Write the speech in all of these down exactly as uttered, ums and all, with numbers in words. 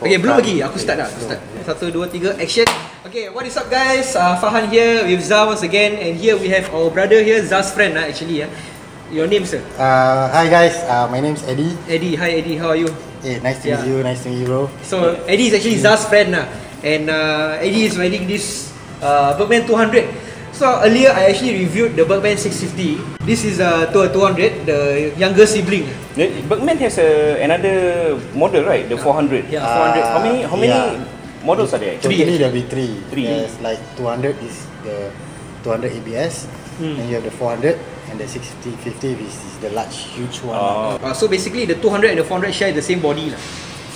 Okay, belum lagi. Aku start dah. Aku start. Satu, dua, tiga, action. Okay, what is up guys? Uh, Fahan here with Zah once again, and here we have our brother here, Zah's friend uh, actually. Uh. Your name, sir? Uh, hi guys, uh, my name is Eddie. Eddie, hi Eddie, how are you? Hey, nice to Yeah. meet you, nice to meet you, bro. So Eddie is actually Zah's friend uh, and uh, Eddie is riding this uh, Bergman two hundred. So earlier I actually reviewed the Bergman six fifty. This is a uh, two hundred, the younger sibling. The Bergman has a, another model, right? The four hundred. Yeah, four hundred. How many? How many Yeah. models are there? Three. Totally there'll be three. Three. There's like two hundred is the two hundred A B S, Hmm. and you have the four hundred, and the six fifty which is the large, huge one. Oh. Uh, so basically the two hundred and the four hundred share the same body lah.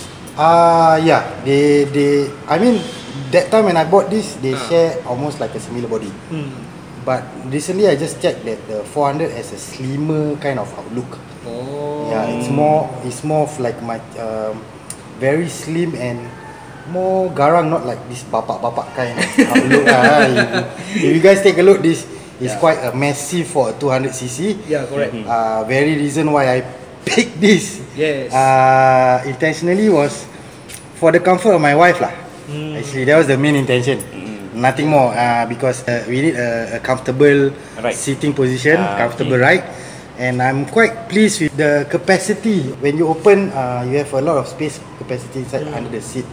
Uh, yeah, they, they, I mean, that time when I bought this, they Ah. share almost like a similar body. Hmm. But recently I just checked that the four hundred has a slimmer kind of outlook. Oh. Yeah, it's more, it's more of like my, um, very slim and more garang, not like this bapak-bapak kind of outlook. uh, if, if you guys take a look, this is Yeah. quite a massive for a two hundred C C. Yeah, correct. Mhm. Uh, very reason why I picked this. Yes. Uh, intentionally was for the comfort of my wife lah. Mm. Actually, that was the main intention. Mm. Nothing more. Uh, because uh, we need a, a comfortable Right. sitting position, Ah, comfortable okay. ride, and I'm quite pleased with the capacity. When you open, uh, you have a lot of space capacity inside Mm. under the seat.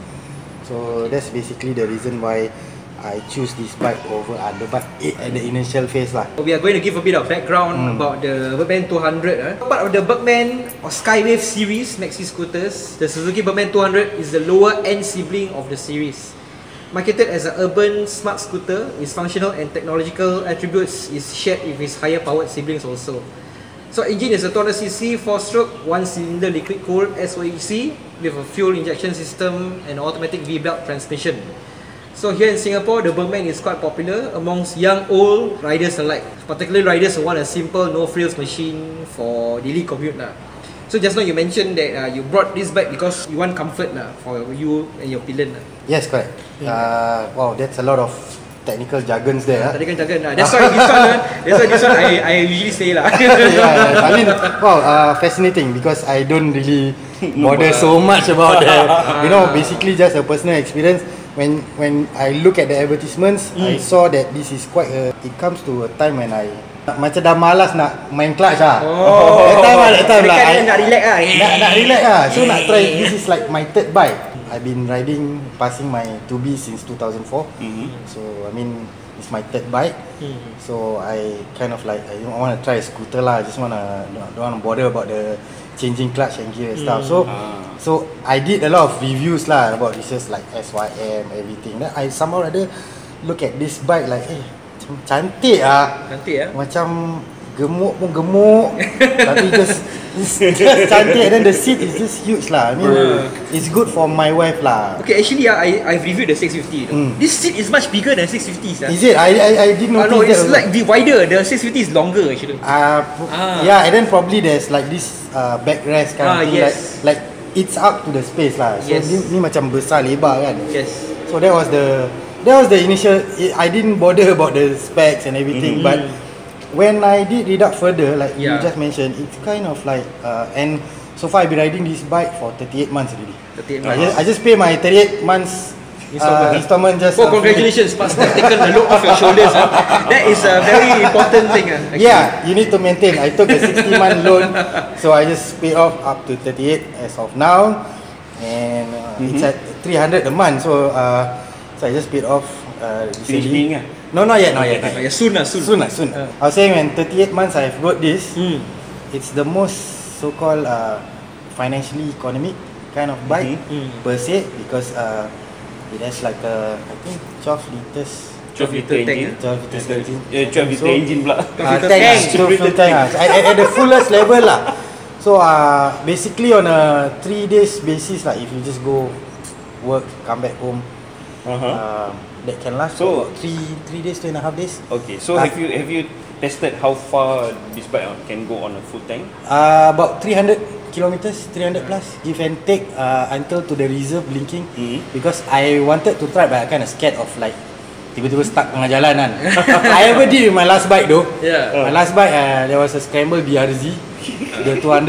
So that's basically the reason why I choose this bike over other bike at the initial phase lah. We are going to give a bit of background Mm. about the Bergman two hundred. Eh. Part of the Bergman or Skywave series maxi scooters, the Suzuki Bergman two hundred is the lower end sibling of the series. Marketed as an urban smart scooter, its functional and technological attributes is shared with its higher powered siblings also. So engine is a two hundred C C four stroke, one cylinder liquid cooled S O E C with a fuel injection system and automatic V-belt transmission. So here in Singapore, the Bergman is quite popular amongst young, old riders alike. Particularly riders who want a simple, no-frills machine for daily commute lah. So just now you mentioned that uh, you brought this bike because you want comfort lah for you and your pillion lah. Yes, correct. Uh, wow, that's a lot of technical jargons there. ah. Tadi kan jaga lah. That's why this one, uh, that's why this one I, I usually say lah. Yeah, I mean, wow, uh, fascinating because I don't really bother so much about that. You know, basically just a personal experience. When when I look at the advertisements, I saw that this is quite a. It comes to a time when I macam dah malas nak main clutch ah. Oh. That time lah, that time lah. Dekat I- dia nak relax lah. Nak nak relax ah. So nak try. This is like my third bike. I've been riding, passing my two B since two thousand four. Mhm. So I mean, it's my third bike. Hmm. So I kind of like I want to try a scooter lah. I just wanna don't want to bother about the changing clutch and gear and stuff. So Ah. so I did a lot of reviews lah about this just like S Y M everything. Then I somehow rather look at this bike like eh macam cantik ah. Cantik ya. Macam gemuk pun gemuk tapi just it's just cantik, and then the seat is just huge lah. I mean it's good for my wife lah. Okay, actually uh, I I've reviewed the six fifty. though. Mm. This seat is much bigger than six fifty. Is it? I I, I didn't Uh, notice no, that. it's also. like the wider. The six fifty is longer actually. Uh, Ah. yeah, and then probably there's like this uh, backrest kind Ah, of thing, yes. like, like it's up to the space lah. So Yes. ni, ni macam besar lebar kan. Yes. So that was the that was the initial. I didn't bother about the specs and everything, Mhm. but when I did read up further, like Yeah. you just mentioned, it's kind of like uh, and so far I've been riding this bike for thirty-eight months already. thirty-eight I months. just, I just pay my thirty-eight months Installment. uh, installment just. Oh, uh, congratulations, Pak. Step taken the load off your shoulders. Huh? That is a very important thing. Uh, actually. Yeah, you need to maintain. I took a sixty month loan, so I just paid off up to thirty-eight as of now, and uh, Mhm. it's at three hundred a month. So, uh, so I just paid off uh, Finish recently. paying ah? No, not yet, not yet. Uh, yeah, soon lah, soon. Soon lah, soon. Uh. I was saying when thirty-eight months I've got this, Hmm. it's the most so-called uh, financially economic kind of bike Mhm. per se because uh, it has like a I think twelve liters. twelve liter tank, engine. twelve liters engine. Eh, twelve liter So- engine pula. Uh, Liter tank, tank. ah, so full tank ah. At, at, at the fullest level lah. So uh, basically on a three days basis lah, if you just go work, come back home, Uh-huh. uh, that can last So- for about three three days, two and a half days. Okay, so Ah. have you have you tested how far this bike can go on a full tank? Uh, about three hundred kilometers, three hundred plus, give and take uh, until to the reserve blinking. Mhm. Because I wanted to try, but I kind of scared of like tiba-tiba stuck tengah jalan kan. I ever did with my last bike though. Yeah. My last bike uh, there was a scramble B R Z, the two hundred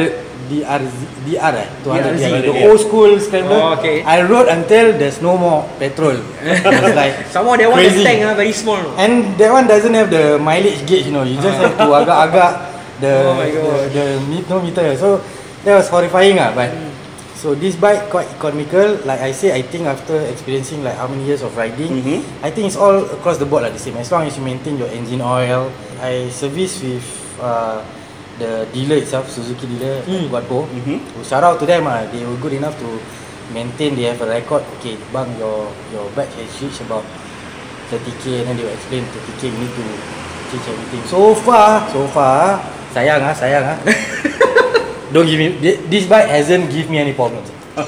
D R Z, D R eh, two hundred D R Z, D R, the yeah. old school scrambler. Oh, okay. I rode until there's no more petrol. It's like Somehow that one the crazy. tank ah very small. And that one doesn't have the mileage gauge, you know. You just have to agak-agak the Oh my God. the, the meter. So that was horrifying ah. But so this bike quite economical. Like I say, I think after experiencing like how many years of riding, Mhm. I think it's all across the board like the same. As long as you maintain your engine oil. I service with uh, the dealer itself, Suzuki dealer, Mm. Guadpo. Mhm. So shout out to them ah. They were good enough to maintain. They have a record. Okay, bang, your your bike has reached about thirty K, and then they will explain thirty K you need to change everything. So far, so far, sayang ah, sayang ah. Don't give me thi- this bike hasn't give me any problems.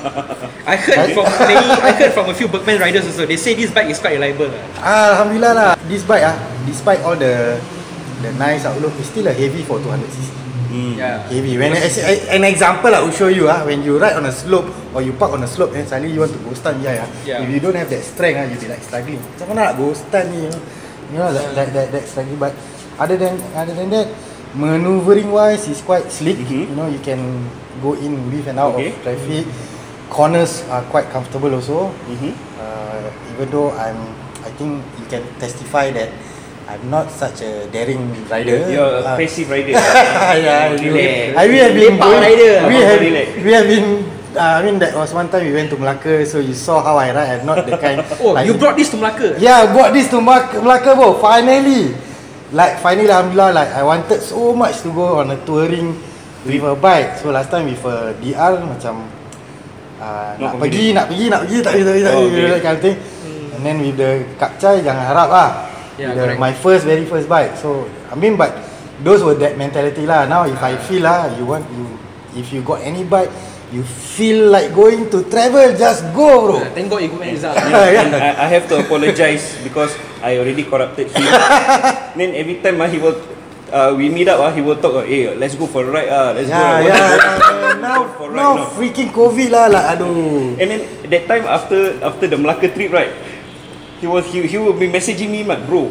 I heard from many, I heard from a few Bergman riders also. They say this bike is quite reliable. ah. Alhamdulillah lah. This bike ah, despite all the the nice outlook, it's still a heavy for two hundred C C. Mm. Yeah. Heavy. When as, an example I will show you ah, when you ride on a slope or you park on a slope and suddenly you want to go stand behind ah, Yeah. if you don't have that strength ah, you'll be like struggling. Macam mana nak go stand ni? You know, you know that, that that that struggling. But other than other than that, maneuvering wise is quite slick. Mhm. You know, you can go in with and out Okay. of traffic. Corners are quite comfortable also. Mhm. Uh, even though I'm, I think you can testify that I'm not such a daring rider. You're a Uh, passive rider. yeah, you- Relax. I, we have been Lepak going, rider. we have, Relax. we have been. Uh, I mean, that was one time we went to Melaka, so you saw how I ride. I'm not the kind. Oh, like, you brought this to Melaka? Yeah, I brought this to Melaka, Melaka bro. Finally, like finally, alhamdulillah. Like I wanted so much to go on a touring with a bike. So last time with a D R macam uh, Not nak pergi, nak pergi, nak pergi, tak pergi, tak pergi, tak Oh, pergi, okay. that kind of thing. And then with the Kapchai, jangan harap lah. Yeah, the, correct. my first, very first bike. So I mean, but those were that mentality lah. Now if I feel lah, you want you, if you got any bike, you feel like going to travel, just go, bro. Thank God you go Rizal. And I, I have to apologize because I already corrupted him. Then every time ah, he will, uh, we meet up ah, he will talk. Uh, hey, let's go for a ride ah, let's Yeah, go. yeah, yeah. Now, For right now now. freaking COVID lah, like aduh. And then that time after after the Melaka trip, right? He was he, he will be messaging me, man, bro.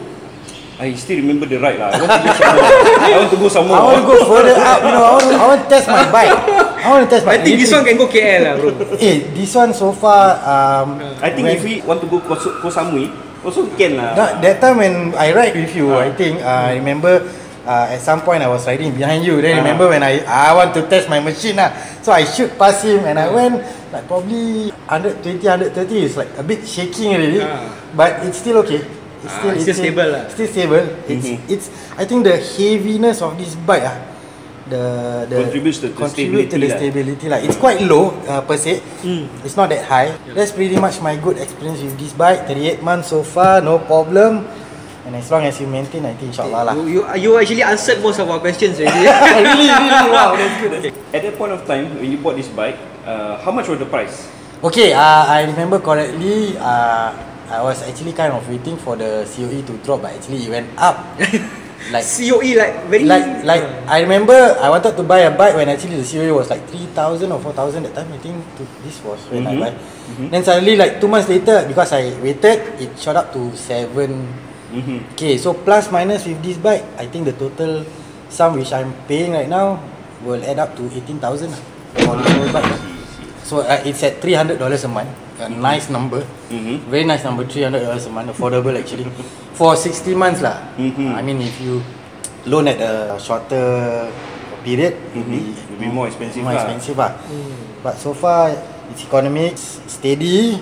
I still remember the ride lah. I want to go somewhere. I want to go somewhere. I want to go further up, you know. I want, I want to test my bike. I want to test my. I think this one can go K L lah, bro. Eh, this one so far. Um, I think when, if we want to go Koh Koh Samui, also can lah. that, that time when I ride with you, Ah. I think uh, I remember. Uh, at some point I was riding behind you. Then Ah. remember when I I want to test my machine lah. So I shoot past him and I went like probably one twenty, one thirty. It's like a bit shaking already, Ah. but it's still okay. It's Ah, still, it's still stable lah. Still stable. It's Mhm. it's. I think the heaviness of this bike ah, the the Contributes to the contribute to the stability stability lah. It's quite low uh, per se. Mm. It's not that high. That's pretty much my good experience with this bike. thirty-eight months so far, no problem. And as long as you maintain, I think inshallah lah. You, you you actually answered most of our questions already. really, really, wow, that's good. At that point of time when you bought this bike, uh, how much was the price? Okay, uh, I remember correctly. Uh, I was actually kind of waiting for the C O E to drop, but actually it went up. Like, C O E like very like, like I remember I wanted to buy a bike when actually the C O E was like three thousand or four thousand that time. I think to, this was when Mhm. I buy. Then suddenly, like two months later, because I waited, it shot up to seven. Mm-hmm. Okay, so plus minus with this bike, I think the total sum which I'm paying right now will add up to eighteen thousand for the whole bike. So uh, it's at three hundred dollars a month. A nice number. Mm-hmm. Very nice number, three hundred dollars a month. Affordable actually. For sixty months lah. Mhm. I mean, if you loan at a shorter period, Mhm. it'll be, It'll be more expensive more lah. expensive lah. But so far, it's economics, steady.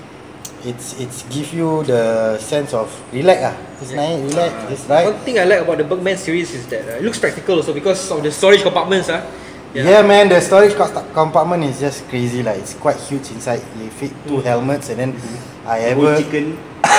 It's it's give you the sense of relax ah. It's nice, relax, it's right. One thing I like about the Bergman series is that uh, it looks practical also because of the storage compartments ah. Yeah. man, the storage co- compartment is just crazy lah. It's quite huge inside. You fit two helmets and then I Whole ever chicken.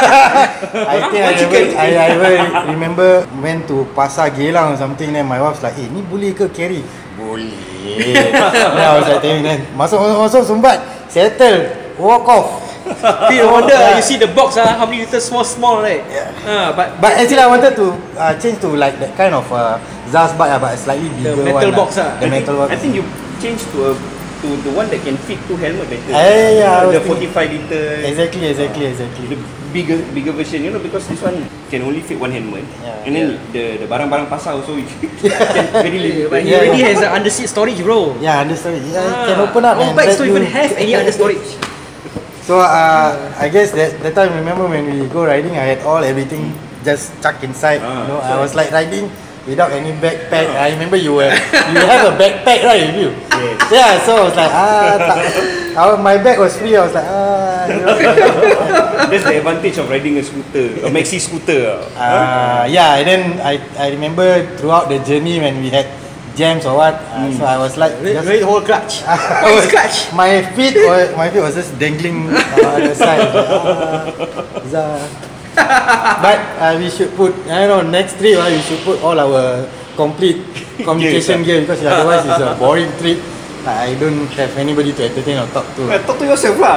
I think I ever I ever remember went to Pasar Geylang or something. Then my wife's like, "Eh, ni boleh ke carry?" Boleh. Then I was like, telling them, masuk masuk masuk sumbat, settle, walk off. No wonder you see the box ah, how many liters small small right? Yeah. Ah, but But actually, I wanted to uh, change to like that kind of uh, Zaz bike, ah, but a slightly bigger metal one. box ah. The I metal think, box. I think you change to a to the one that can fit two helmet better. Eh, yeah, I was the thinking- forty-five liter. Exactly, exactly, exactly. The bigger bigger version, you know, because this one can only fit one helmet, Yeah. and then the the barang-barang pasar also you can very limited. But he Yeah, already yeah. has an under seat storage, bro. Yeah, understood. Yeah, Ah, can open up all and bikes let don't you- even have any under storage. So uh, I guess that that time remember when we go riding, I had all everything just stuck inside. Ah, you know, I so- was like riding without any backpack. I remember you were you have a backpack, right, with you? Yes. Yeah. So I was like ah, tak, our, my bag was free. I was like ah. You know, That's the advantage of riding a scooter, a maxi scooter. uh, yeah. And then I I remember throughout the journey when we had jams or what, uh, so I was like No just, need whole clutch. I Why was- is clutch? my feet was my feet was just dangling uh, on the side. Ah, Zah. But uh, we should put, I don't know, next trip uh, we should put all our complete communication gear because otherwise it's a boring trip. I don't have anybody to entertain or talk to. Uh, talk to yourself lah.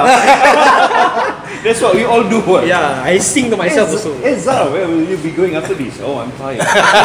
That's what we all do. What? Yeah, I sing to myself Hey, also. Hey Zara, where will you be going after this? Oh, I'm tired.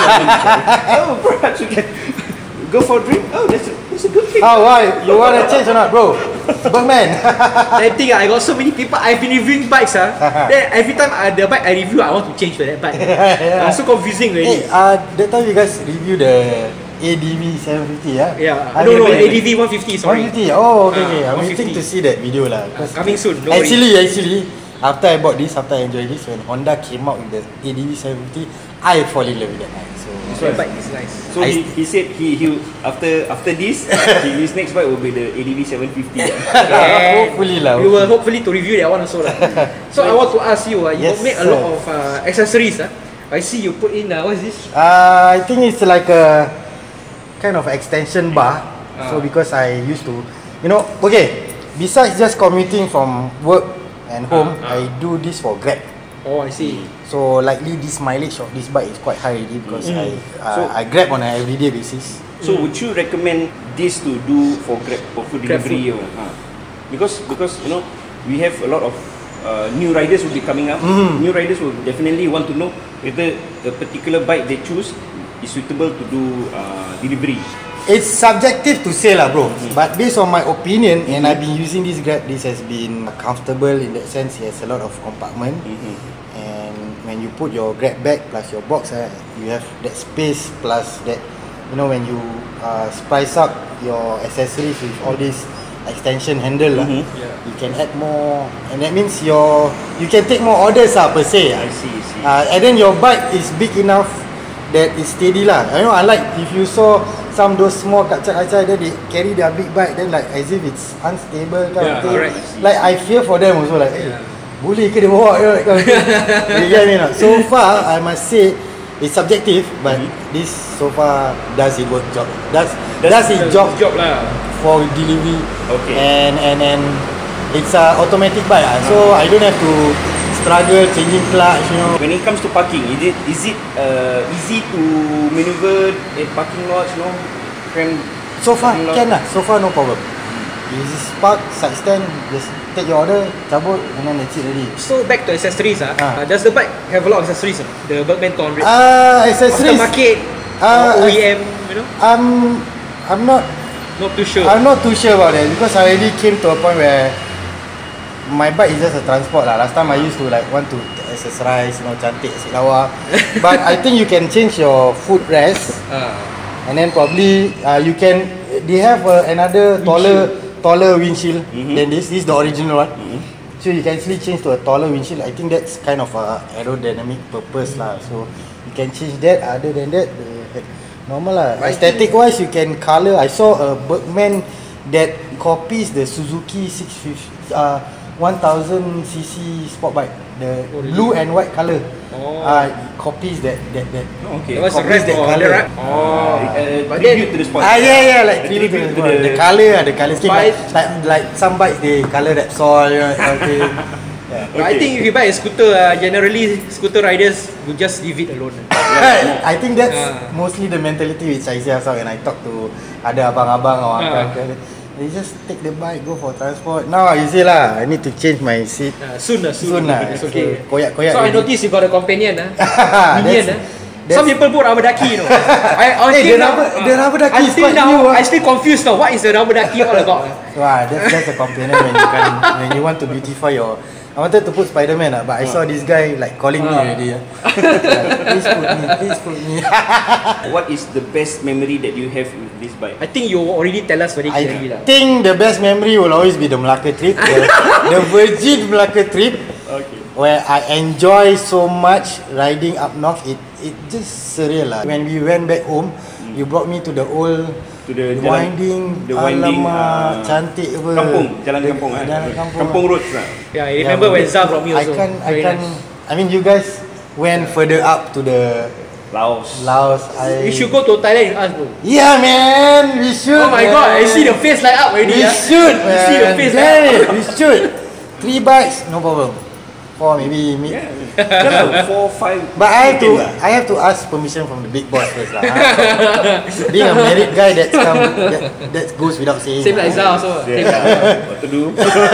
Oh, perhaps we can go for a drink. Oh, that's a, that's a good thing. Oh, why? You want to change or not, bro? Bergman. That thing, I got so many people. I've been reviewing bikes, ah. Then every time uh, the bike I review, I want to change to that bike. Yeah. Uh, so confusing Hey, already. uh, that time you guys review the A D V seven fifty, yeah? Yeah, I no, no, haven't- A D V one fifty. Sorry. one fifty. Oh, okay, Ah, okay. I'm one waiting fifty. to see that video lah. 'Cause Coming soon. Don't worry. actually, actually, after I bought this, after I enjoyed this, when Honda came out with the A D V seven fifty, I fall in love with that bike. So, So the bike is nice. So he, he said he he after after this his next bike will be the A D V seven fifty. And hopefully lah. We will hopefully to review that one also lah. So I want to ask you, uh, you Yes, make a sir. lot of uh, accessories. Uh. I see you put in uh, what is this? Uh, I think it's like a kind of extension bar. Ah. So because I used to, you know, okay. Besides just commuting from work and home, Ah, ah. I do this for Grab. Oh, I see. So likely this mileage of this bike is quite high already because Mm. I uh, So- I Grab on an everyday basis. So would you recommend this to do for Grab for food Grab delivery? Or, ha? Because because you know we have a lot of uh, new riders will be coming up. Mm. New riders will definitely want to know whether a particular bike they choose is suitable to do uh, delivery. It's subjective to say lah, bro. But based on my opinion, and I've been using this Grab, this has been comfortable in that sense. It has a lot of compartment, Mhm. and when you put your Grab bag plus your box, uh, you have that space plus that, you know, when you uh, spice up your accessories with all this extension handle, lah, Mhm. Yeah. you can add more, and that means your you can take more orders, lah, per se. I see, I see. Uh, and then your bike is big enough that is steady lah. I know, I like if you saw some those small kacak-kacak, then they carry their big bike, then like as if it's unstable kind Yeah, of thing. correct. Like I fear for them also, like, hey, Yeah. boleh ke dia bawa, you know, that kind of thing. You get me or not? So far, I must say it's subjective, but this so far does it work job. Does does it job job lah. for delivery. Okay. And and and it's a automatic bike, ah, so I don't have to struggle changing clutch, you know. When it comes to parking, is it is it uh, easy to maneuver a parking lot? You know, can So far parking lot? can lah. So far no problem. You just park, side stand, just take your order, cabut, and then that's it already. So back to accessories. Ah, Ah. uh, does the bike have a lot of accessories? Uh? The Bergman two hundred. Ah, accessories. Aftermarket, Ah, or O E M, you know? I'm I'm not Not too sure. I'm not too sure about that because I already came to a point where my bike is just a transport lah. Last time I used to like want to accessorize, you know, cantik, asyik lawa. But I think you can change your footrest. Ah. And then probably uh, you can they have uh, another taller taller windshield Mhm. than this. This is the original one. Mhm. So you can actually change to a taller windshield. I think that's kind of a aerodynamic purpose lah. So you can change that. Other than that, the, normal lah. But I Aesthetic wise, you can color. I saw a Bergman that copies the Suzuki six fifty uh, one thousand c c sport bike. The Oh, really? blue and white color. Oh. Uh, copies that that that. Oh, okay. That was a copies red that or colour. the red? Oh. Uh, But tribute then- to the sport. Ah yeah yeah like A tribute to tribute the, to the- the colour ah, the colour scheme like, But- like like some bikes they colour Repsol, you know, that kind of thing. Yeah. But I Okay. think if you buy a scooter, uh, generally scooter riders will just leave it alone. I think that's Ah. mostly the mentality which I see outside when I talk to ada abang-abang or Ah. uncle. They just take the bike, go for transport. Now you see lah, I need to change my seat. Uh, soon lah, soon. Soon lah. It's okay. So, koyak-koyak So I already. noticed you got a companion, ah. Minion, that's, ah. Some people put rubber ducky, you know. I, Hey, the until now, rubber- the rubber ducky I'm is still quite now, new, ah. I still confused now. What is the rubber ducky all about? Wah, that's, that's a component when you can, when you want to beautify your. I wanted to put Spider-Man, ah, but I saw this guy like calling me already. ah. Like, please put me, please put me. What is the best memory that you have with this bike? I think you already tell us very I clearly lah. think the best memory will always be the Melaka trip, the, the Virgin Melaka trip, Okay. where I enjoy so much riding up north. It it just surreal lah. When we went back home, you brought me to the old To the jalan- winding, the winding, alamak, uh, cantik apa. Kampung, jalan The- kampung eh. Jalan kampung. Kampung roads lah. Yeah, I remember Yeah, when but Zah brought me I also. can, I Very can. nice. I mean, you guys went further up to the Laos. Laos. I, You should go to Thailand with us, bro. Yeah, man, we should. Oh my man. god, I see the face light up already. We ah. should, You see the man. face Damn light it, up. we should. Three bikes, no problem. Four, maybe. maybe. Yeah. Yeah, four, five. But I have to, weekend lah. I have to ask permission from the big boss first lah. huh? Being a married guy, that's come, that, that goes without saying. Same like Zah also. Same Yeah. like What to do?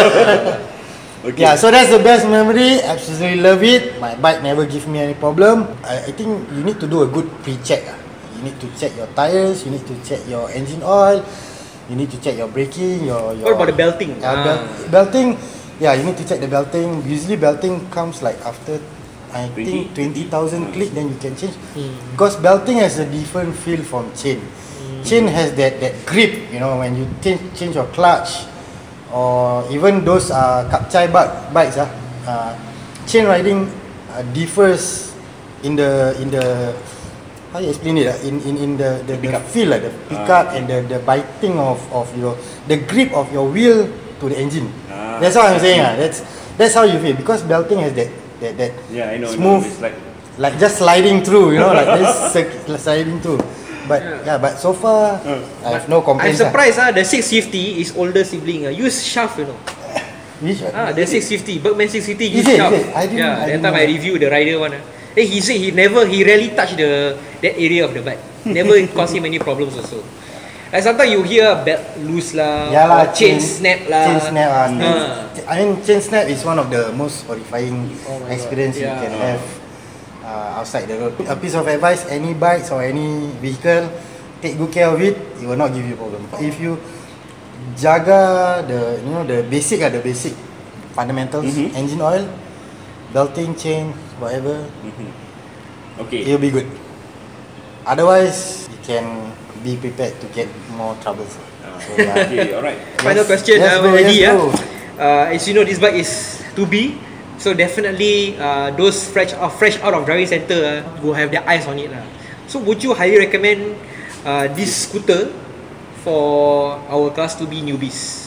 Okay. Yeah, so that's the best memory. Absolutely love it. My bike never give me any problem. I, I think you need to do a good pre-check. ah. You need to check your tires. You need to check your engine oil. You need to check your braking. Your, your What about the belting? Yeah, Ah. bel- belting. Yeah, you need to check the belting. Usually belting comes like after I think twenty thousand click, then you can change. Because belting has a different feel from chain. Chain has that that grip. You know, when you change change your clutch, or even those uh, kapchai bike bikes ah, uh, chain riding uh, differs in the in the how you explain it ah, in in in the the, the feel lah, the pickup and the the biting of of your the grip of your wheel to the engine. Ah. That's what I'm saying ah. That's that's how you feel, because belting has that that that Yeah, I know. I know. smooth, It's like like just sliding through, you know, like just circ- sliding through. But yeah, but so far I have no I'm complaints. ah. surprised ah, the six fifty is older sibling. Ah. Use shaft, you know. Which one? Ah, the six fifty, Bergman six fifty Is use it? shaft. Is it? I didn't- yeah, I that didn't time know. I review the rider one. Ah. Hey, he said he never, he rarely touch the that area of the bike. Never cause him any problems also. Like sometimes you hear belt loose lah, Yeah lah, or chain snap lah. Chain snap lah. Ah. I mean, chain snap is one of the most horrifying Oh my experience God. you Yeah. can have uh, outside the road. A piece of advice: any bikes or any vehicle, take good care of it. It will not give you problem. If you jaga the, you know, the basic ah, the basic fundamentals, Mhm. engine oil, belting, chain, whatever, okay. it'll be good. Otherwise, you can be prepared to get more troubles. So, yeah. Okay, alright. Final Yes. question, Yes, uh, bro, Eddie. yes, ah. bro. Uh, as you know, this bike is two B, so definitely uh, those fresh uh, fresh out of driving center uh, will have their eyes on it lah. So would you highly recommend uh, this scooter for our class two B newbies?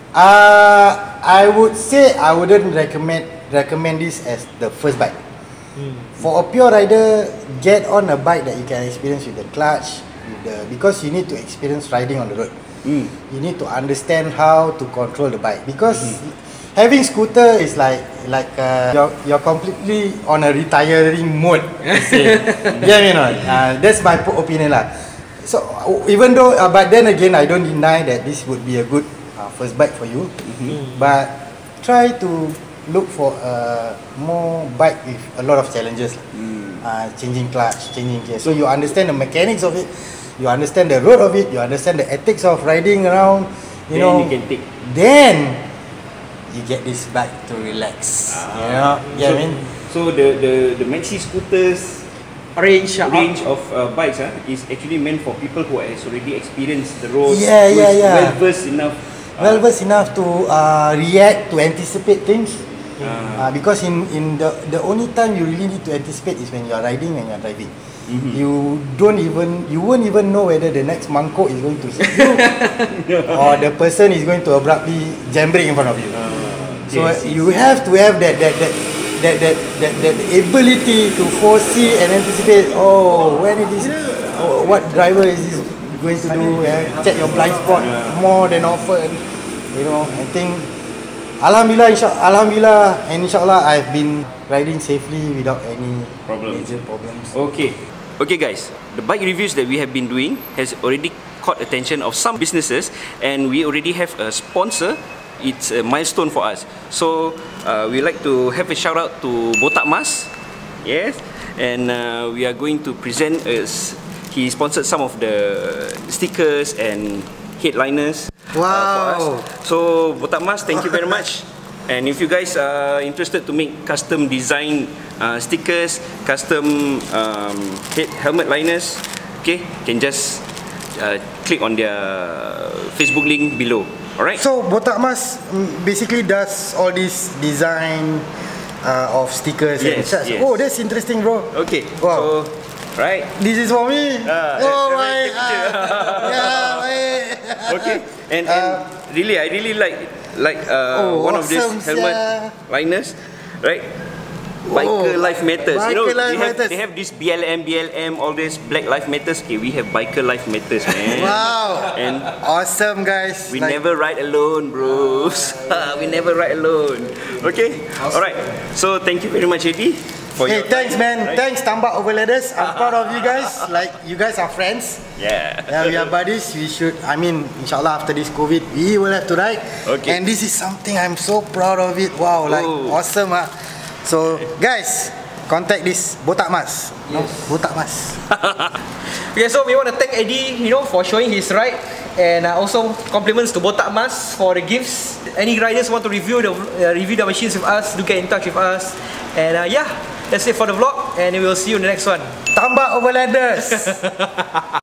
Uh, I would say I wouldn't recommend recommend this as the first bike. For a pure rider, get on a bike that you can experience with the clutch, with the, because you need to experience riding on the road. Mm. You need to understand how to control the bike, because having scooter is like like uh, you're you're completely on a retiring mode. per se. Yeah, you know. Uh, that's my po- opinion lah. So uh, even though, uh, but then again, I don't deny that this would be a good uh, first bike for you. But try to look for a more bike with a lot of challenges. Uh, changing clutch, changing gear. So you understand the mechanics of it. You understand the road of it. You understand the ethics of riding around. You Then know. you can take. Then you get this bike to relax. You know. Yeah, so, I mean. So the the the Maxi scooters Range, uh, range of uh, bikes ah is actually meant for people who has already experienced the road. Yeah, who yeah, is yeah. Well versed enough. uh, Well versed enough to uh, react, to anticipate things. Ah. Uh, because in in the the only time you really need to anticipate is when you are riding, when you are driving. Mhm. You don't even you won't even know whether the next mangkok is going to hit you or the person is going to abruptly jam brake in front of you. So yes, yes. you have to have that that that that that that, that ability to foresee and anticipate. Oh, when it is, oh, what driver is this going to do? Yeah? Check your blind spot more than often. You know, I think. Alhamdulillah, insya, Alhamdulillah, and inshallah, I've been riding safely without any Problems. major problems. Okay. Okay guys, the bike reviews that we have been doing has already caught attention of some businesses, and we already have a sponsor. It's a milestone for us. So uh, we like to have a shout out to Botak Mas. Yes. and uh, we are going to present us. He sponsored some of the stickers and headliners. Wow. Uh, for us. So Botak Mas, thank you very much. And if you guys are interested to make custom design uh, stickers, custom um, head helmet liners, okay, can just uh, click on their Facebook link below. Alright. So Botak Mas mm, basically does all this design uh, of stickers and Yes, such. yes. Oh, that's interesting, bro. Okay. Wow. So, right. This is for me. Ah, oh eh, my. eh, picture. ah, yeah, my. Okay. And, and Uh, really, I really like like uh, Oh, one of these awesome, helmet sia. liners, right? Biker Oh, Life Matters. You know, Biker Life they have, Matters. they have this B L M, B L M, all this Black Life Matters. Okay, we have Biker Life Matters, man. Wow. And Awesome, guys. we Like- never ride alone, bros. we never ride alone. Okay? Alright. So, thank you very much, Eddie. For Hey, your thanks, time, man. right? Thanks, Tambak Overlanders. I'm proud of you guys. Like, you guys are friends. Yeah. Yeah, we are buddies. We should, I mean, inshallah, after this COVID, we will have to ride. Okay. And this is something I'm so proud of it. Wow, like, Oh. awesome. Ah. So, guys, contact this Botak Mas. No, Botak Mas. Okay, so we want to thank Eddie, you know, for showing his ride, and uh, also compliments to Botak Mas for the gifts. Any riders want to review the uh, review the machines with us, do get in touch with us. And uh, yeah, that's it for the vlog, and we will see you in the next one. Tambak Overlanders.